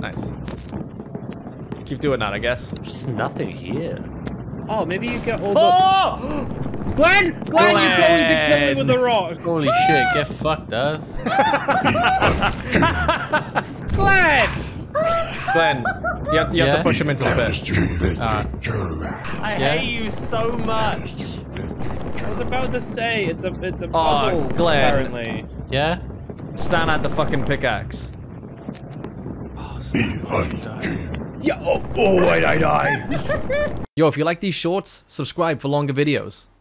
Nice. Keep doing that, I guess. There's nothing here. Oh, maybe you get all the... Glenn! Glenn, you're going to kill me with a rock! Holy shit, get fucked, us. Glenn! Glenn, you have to push him into the pit. I hate you so much. I was about to say, it's a puzzle, Glenn. apparently. Yeah? Stand at the fucking pickaxe. Yeah, oh, wait, I die. Yo, if you like these shorts, subscribe for longer videos.